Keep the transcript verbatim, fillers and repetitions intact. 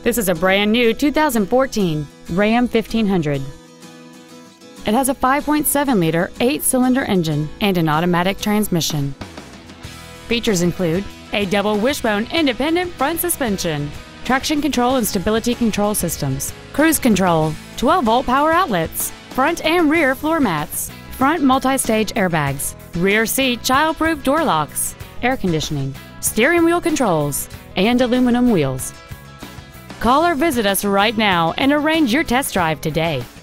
This is a brand new two thousand fourteen Ram fifteen hundred. It has a five point seven liter eight-cylinder engine and an automatic transmission. Features include a double wishbone independent front suspension, traction control and stability control systems, cruise control, twelve volt power outlets, front and rear floor mats, front multi-stage airbags, rear seat child-proof door locks, air conditioning, steering wheel controls, and aluminum wheels. Call or visit us right now and arrange your test drive today.